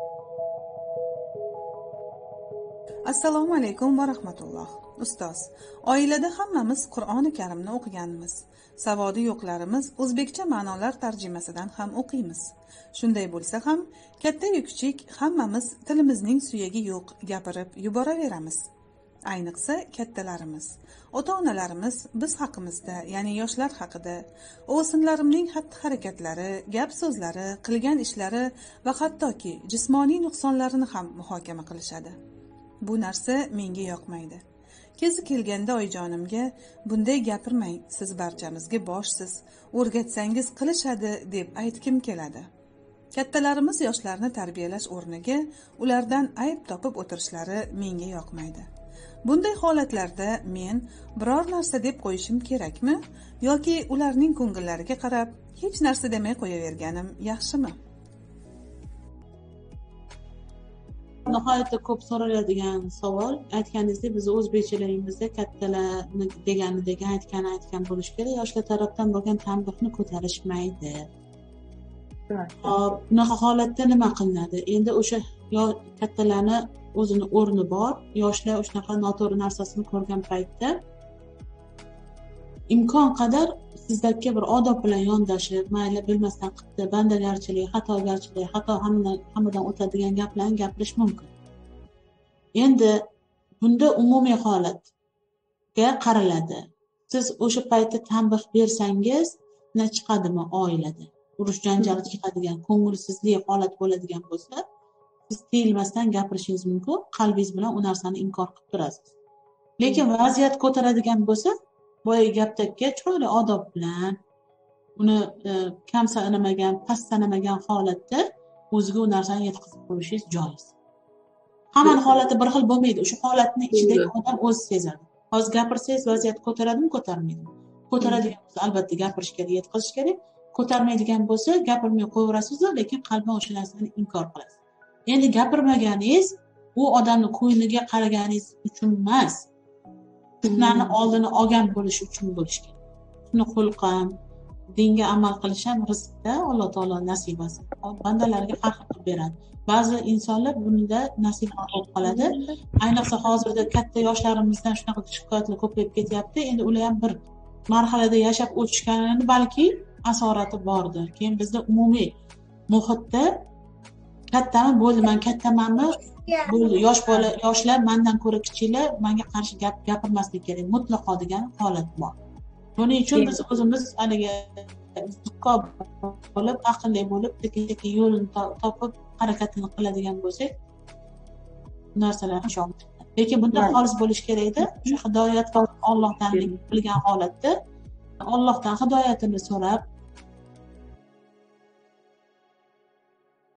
Assalomu alaykum va rahmatulloh. Ustoz, oilada hammamiz Qur'oni Karimni o'qiganmiz. Savodi yo'qlarimiz o'zbekcha ma'nolar tarjimasidan ham o'qiymiz. Shunday bo'lsa ham, katta-yu kichik hammamiz tilimizning suyagi yo'q gapirib yuboraveramiz. Ayniqsa kattalarimiz, ota-onalarimiz biz haqimizda, ya'ni yoshlar haqida, o'g'ilsinlarimning xatti-harakatlari, gap-so'zlari, qilgan ishlari va hattoki jismoniy nuqsonlarini ham muhokama qilishadi. Bu narsa menga yoqmaydi. Kezi kelganda oyijonimga bunday gapirmang, siz barchamizga boshsiz, o'rgatsangiz qilishadi deb aytkim keladi. Kattalarimiz yoshlarni tarbiyalash o'rniga ulardan ayb topib o'tirishlari menga yoqmaydi. Bunday holatlarda men biror narsa deb qo'yishim kerakmi yoki ularning ko'ngillariga qarab hech narsa demay qo'yaverganim yaxshimi? Nihoyatda ko'p so'raladigan savol. Aytganingizdek, biz o'zbekchiligimizda kattalarni deganidek aytgan bo'lish kerak. Yoshlar tarafdan bo'lgan tanbehni ko'tarishmaydi. Bunaqa holatda nima qilinadi? Endi o'sha kattalarni o'zini o'rni bor. Yoshlar shunaqa noto'g'ri narsasini ko'rgan paytda imkon qadar sizdagi bir odob bilan yondashib, mayli bilmasdan qildi, bandagarchilik, xatogarchilik, xato hammadan o'tadigan gaplarni gapirish mumkin. Endi bunda umumiy holatga qaraladi. Siz o'sha paytda tanbeh bersangiz, nima chiqadimi oilada? Urush janjal chiqadigan, ko'ngilsizlik holat bo'ladigan bo'lsa, siz tiyilmasdan gapirishingiz mumkin, qalbingiz bilan u narsani inkor qilib turasiz. Lekin vaziyat ko'taradigan bo'lsa, boya gapdagi chiroyli odob bilan uni kam sanamagan, past sanamagan holatda o'ziga u narsani yetkazib qo'yishingiz joiz. Hamma holati bir xil bo'lmaydi. O'sha holatni ichidagi odam o'zi sezadi. Hozir gapirsangiz vaziyat ko'taradimi, ko'tarmaydimi? Ko'taradigan bo'lsa albatta gapirish kerak, yetkazish kerak. Ko'tarmaydigan bo'lsa, gapirmay qo'yaverasiz, lekin qalban o'sha narsani inkor qilasiz. Endi gapirmaganingiz u odamni ko'ngliga qaraganingiz uchun emas, fitnani oldini olgan bo'lish uchun bo'lish kerak. Shuni xulqam, dinga amal qilish ham rizqda Alloh taolo nasibasi. Bandalarga har xil qilib beradi. Ba'zi insonlar bunda nasib bo'lib qoladi. Ayniqsa hozirda katta yoshlarimizdan shunaqa shikoyatlar ko'payib ketyapti. Endi ular ham bir marhalada yashab o'tishganini balki asorati bordir. Keyin bizda umumiy muhitda kattami bo'ldi, men kattamanmi bo'ldi, yoshlar mendan ko'ra kichiklar menga qarshi gapirmaslik kerak mutlaqo degan holat bor. Buning uchun biz o'zimiz haligi zukko bo'lib, aqlli bo'lib, tekin yo'lini topib harakatini qiladigan bo'lsak, narsalar inshaalloh. Lekin bunda xolis bo'lish kerakda, shu hidoyat va Allohdan bilgan holatda Allohdan hidoyatini so'rab,